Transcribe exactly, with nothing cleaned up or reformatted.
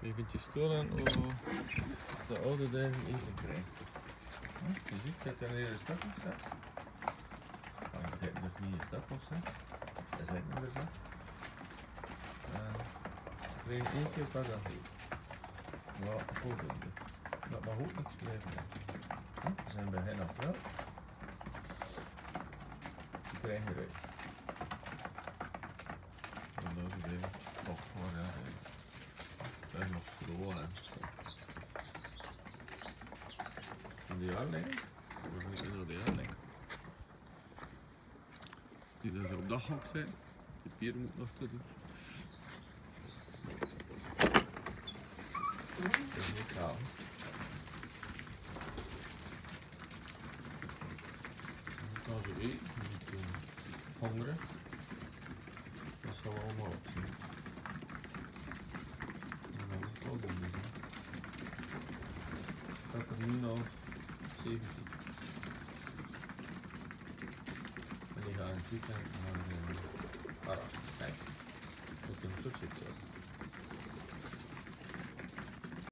Eventjes storen of de oude dingen even krijgen. Je ziet dat er hier een stuk op staat. Maar er zit dus niet een stuk op staat. Er zit nog eens wat. We krijgen één keer per dag hier. Ja, volgende. Dat mag ook niks blijven. We zijn bij hen af wel. Die krijgen eruit. Dan doen we weer op voor ja. Er is nog stro en en die aanleggen, we moeten nog die aanleggen. Die dus op dat hok zijn, die pier moet nog te doen. Dat is niet gaaf. Dan kan ze eten, niet uh, hongeren. Dat zal allemaal opzien. Dat er nu nog zeventien. En die gaan zitten naar de uh, kijk.